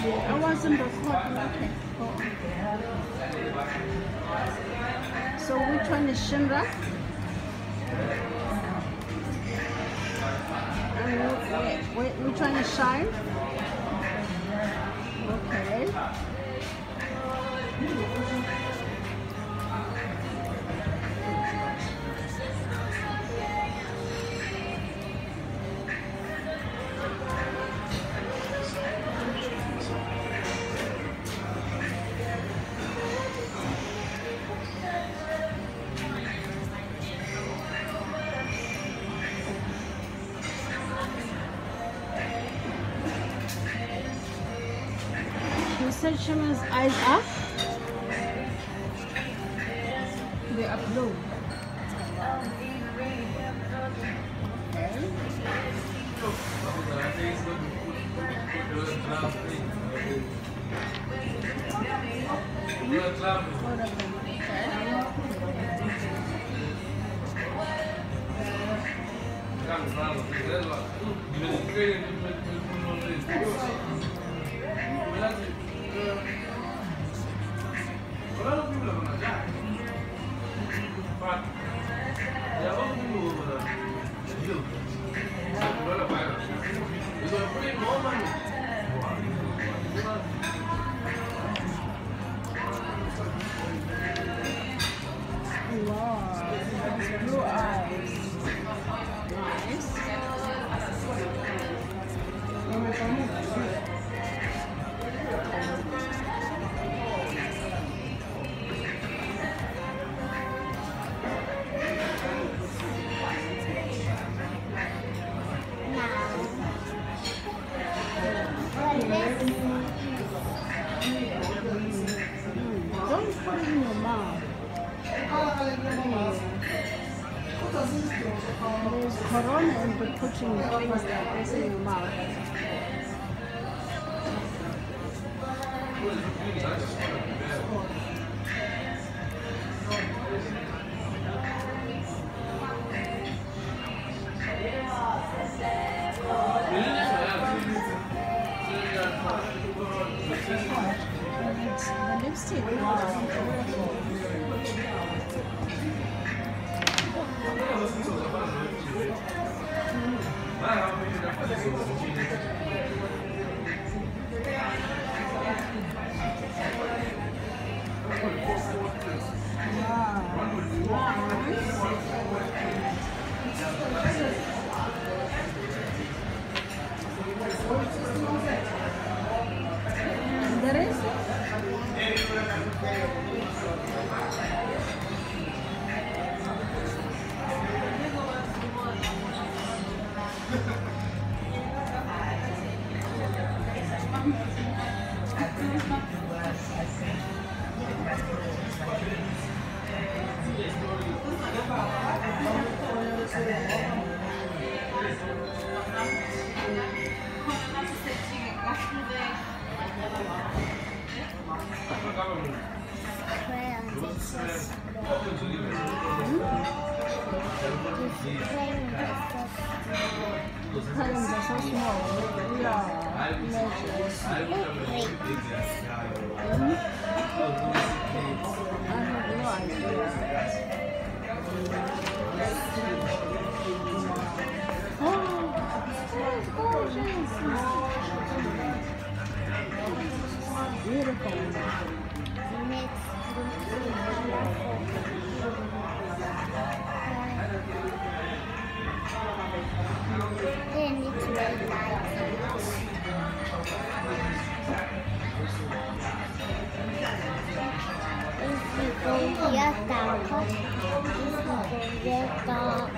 I wasn't recording. Okay. Oh. So which one is Shinra? And which one is Shine? Okay. You said Shima's eyes up? They are blue. Blue eyes. Don't put it in your mouth. There's corona and the putting things like this in your mouth. The lipstick. There is columns are so small. Yeah. I have no idea. Oh, gorgeous. Beautiful. Then it's very light. If you go here, down, if you go here, down.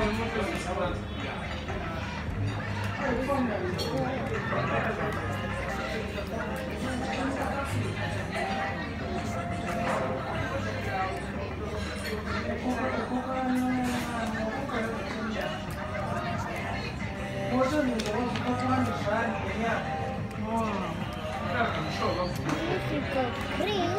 If you go green,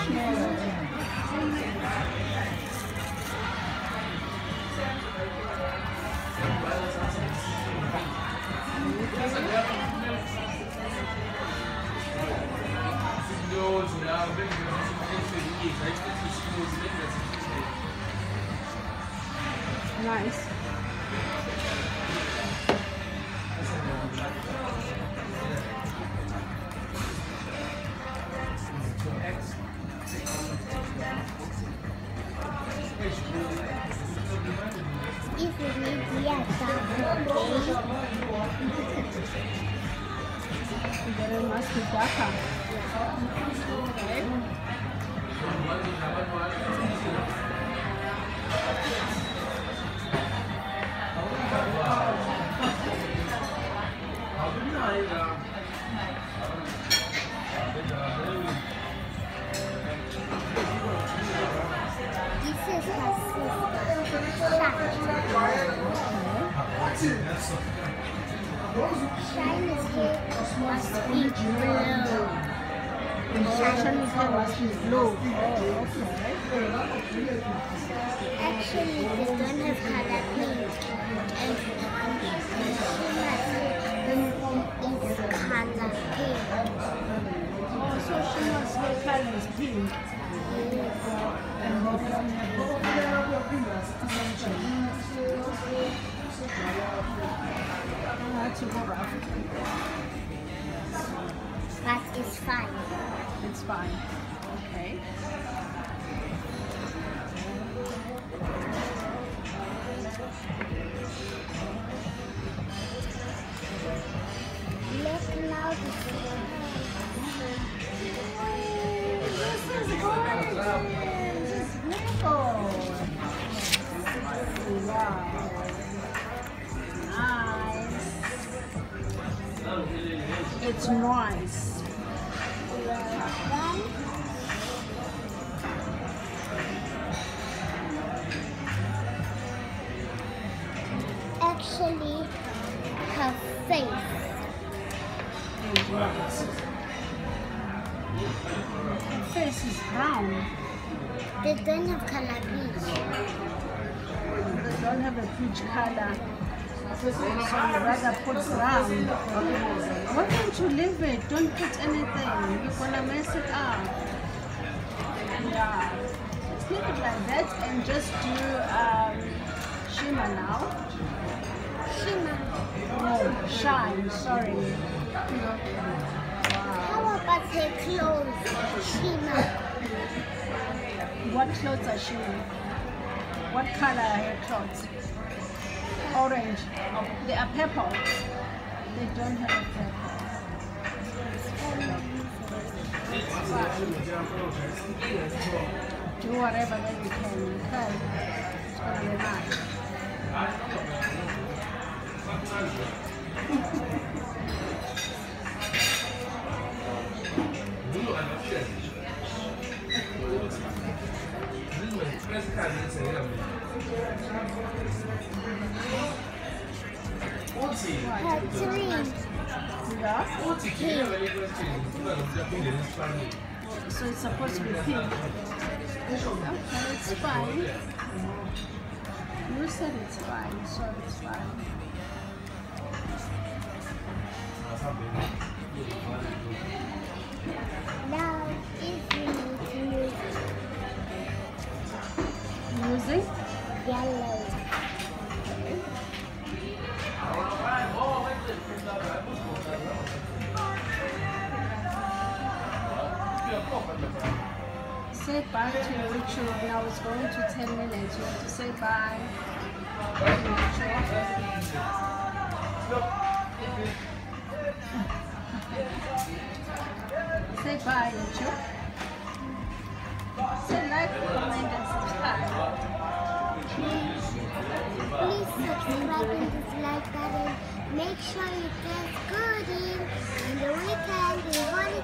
Nice. If you need dieta, okay? Then it must be darker. Okay. This is her sister. Shiny's hair must be blue. Shiny's hair must be blue. Oh, okay. Actually, they don't have color pink. And Shima's is color pink. Oh, so Shima's hair color is pink. That's too rough. But it's fine. It's fine. Okay. Look now. This is gorgeous. It's beautiful. Wow. Nice. It's nice. Actually, her face. Her face is brown. They don't have color peach. They don't have a peach color. So you rather put brown. Why don't you leave it? Don't put anything. You're gonna mess it up. Yeah. Just leave it like that and just do shimmer now. Shima. No, shine, sorry. How about her clothes? Shima. What clothes are shimmer? What color are her clothes? Orange. Oh, they are purple. They don't have a purple. Do whatever that you can, okay? It's gonna be nice. Her dream. Yeah? Pink. So it's supposed to be pink. Okay, it's fine. You said it's fine, so it's fine. Now, if you need Using? yellow. Say bye to YouTube. Now it's going to 10 minutes. You have to say bye. Say bye, YouTube. Say like, comment, and subscribe. Please subscribe and dislike button. Make sure you get good in the weekend. We want